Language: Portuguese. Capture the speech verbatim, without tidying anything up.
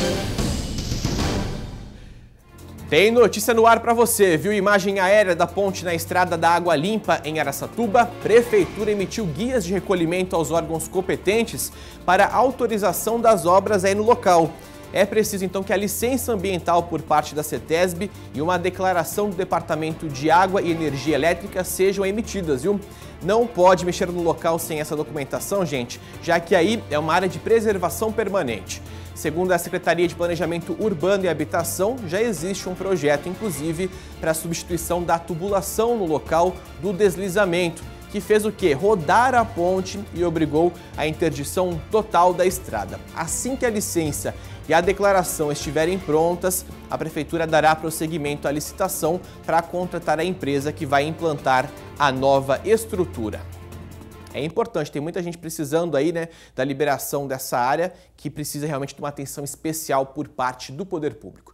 Tem notícia no ar para você, viu? Imagem aérea da ponte na estrada da Água Limpa em Araçatuba. Prefeitura emitiu guias de recolhimento aos órgãos competentes para autorização das obras aí no local. É preciso então que a licença ambiental por parte da CETESB e uma declaração do Departamento de Água e Energia Elétrica sejam emitidas, viu? Não pode mexer no local sem essa documentação, gente, já que aí é uma área de preservação permanente. Segundo a Secretaria de Planejamento Urbano e Habitação, já existe um projeto, inclusive, para a substituição da tubulação no local do deslizamento, que fez o quê? Rodar a ponte e obrigou a interdição total da estrada. Assim que a licença e a declaração estiverem prontas, a Prefeitura dará prosseguimento à licitação para contratar a empresa que vai implantar a nova estrutura. É importante, tem muita gente precisando aí, né, da liberação dessa área, que precisa realmente de uma atenção especial por parte do poder público.